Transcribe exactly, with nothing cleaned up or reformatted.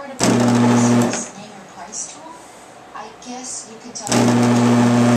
heard about this name your price tool? I guess you could tell me.